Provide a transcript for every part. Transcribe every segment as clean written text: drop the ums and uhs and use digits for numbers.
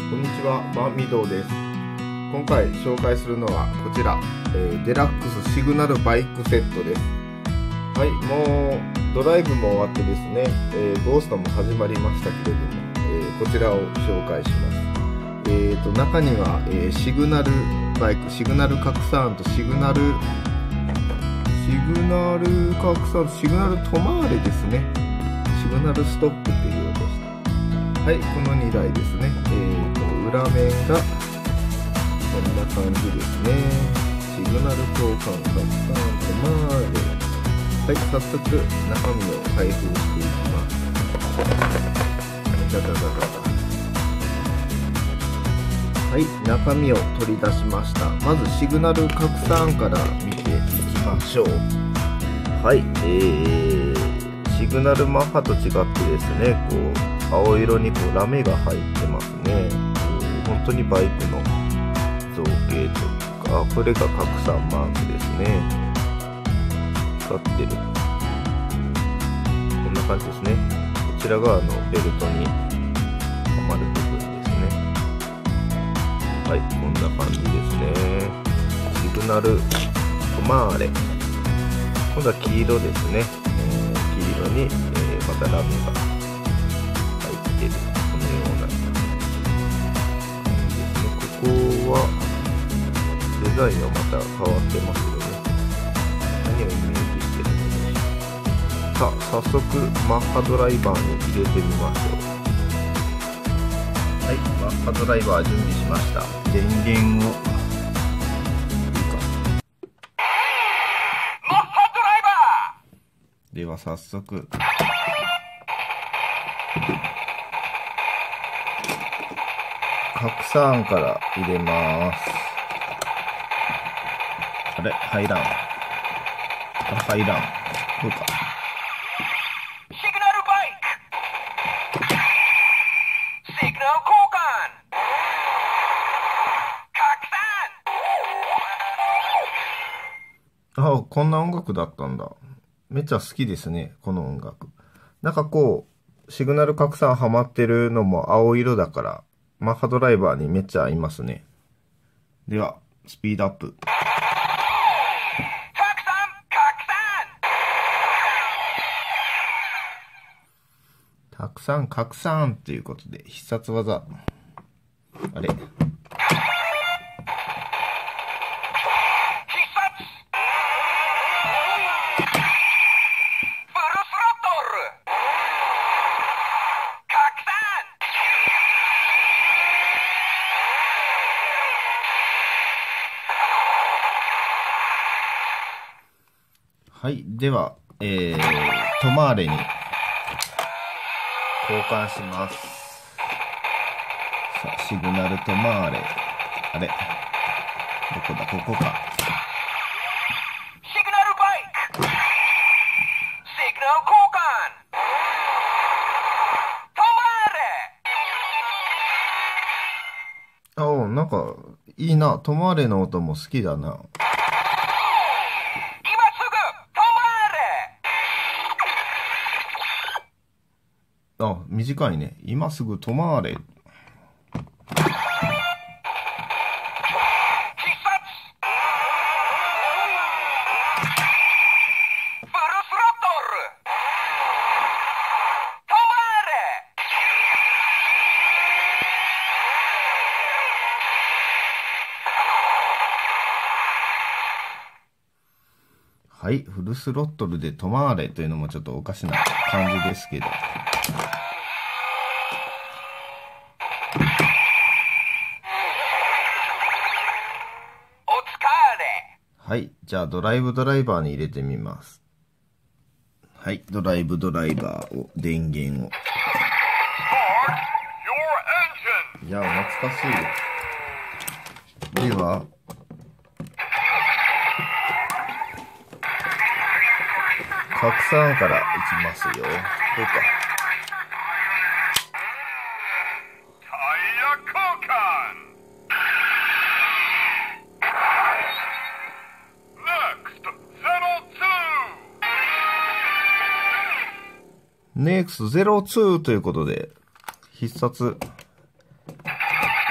こんにちは、バンミドウです。今回紹介するのはこちら、デラックスシグナルバイクセットです。はい、もうドライブも終わってですね、ゴーストも始まりましたけれども、こちらを紹介します。中には、シグナルバイク、シグナル拡散とシグナル拡散、シグナルトマーレですね。シグナルストップっていうようでした。はい、この2台ですね。裏面がこんな感じですね。シグナル交換拡散トマーレ。はい、早速中身を開封していきます。ダダダダダ。はい、中身を取り出しました。まずシグナル拡散から見ていきましょう。はい、シグナルマッハと違ってですね、こう青色にこうラメが入ってますね。本当にバイクの造形というか、これが拡散マークですね。使ってる。こんな感じですね。こちらがベルトにはまる部分ですね。はい、こんな感じですね。シグナルトマーレ。今度は黄色ですね。黄色に、またラメが入ってる。このような感じですね。ここはデザインがまた変わってますよね。何をイメージしてるのでしょう。さあ、早速マッハドライバーに入れてみましょう。はい、マッハドライバー準備しました。電源をでは早速拡散から入れます。あれ入らん。入らん。どうか。 シグナルバイク。シグナル交換。拡散。 あ、こんな音楽だったんだ。めっちゃ好きですね、この音楽。なんかこう、シグナル拡散ハマってるのも青色だから、マッハドライバーにめっちゃ合いますね。では、スピードアップ。拡散ということで、必殺技。あれはい。では、トマーレに交換します。さあ、シグナルトマーレ。あれどこだここか。 シグナルバイク。シグナル交換。トマーレ。 ああ、なんか、いいな。トマーレの音も好きだな。あ、短いね。今すぐ止まれ。はい、フルスロットルで止まれというのもちょっとおかしな感じですけど。はい。じゃあ、ドライブドライバーに入れてみます。はい。ドライブドライバーを、電源を。いや、懐かしい。では、拡散からいきますよ。どうか。NEXT02 ということで、必殺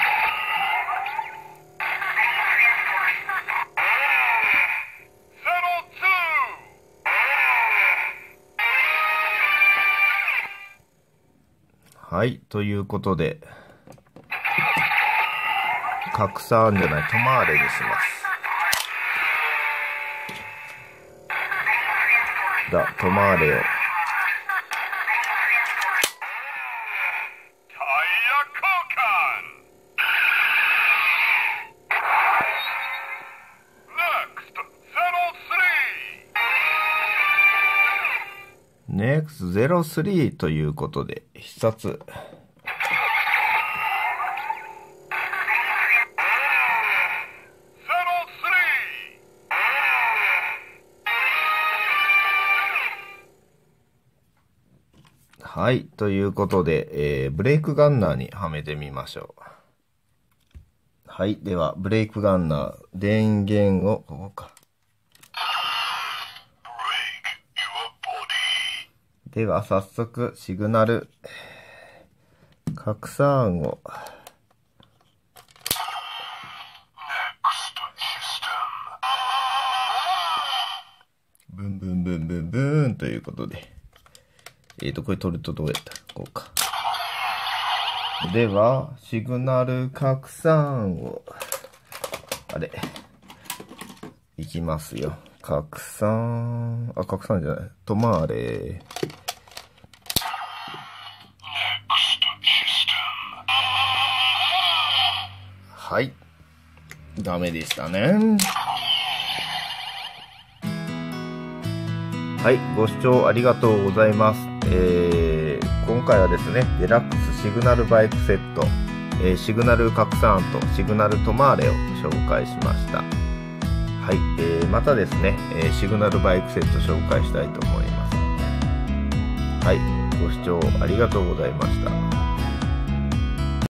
はいということで拡散じゃないトマーレにします。トマーレをNEXT03 ということで必殺はいということで、ブレイクガンナーにはめてみましょう。はいではブレイクガンナー電源をここか。では早速シグナル拡散をブンブンブンブンブーンということでこれ取るとどうやったらこうか。ではシグナル拡散をいきますよ。拡散拡散じゃないトマーレはいダメでしたね。はいご視聴ありがとうございます。今回はですねデラックスシグナルバイクセット、シグナル拡散とシグナルトマーレを紹介しました。はい、またですね、シグナルバイクセット紹介したいと思います。はいご視聴ありがとうございました。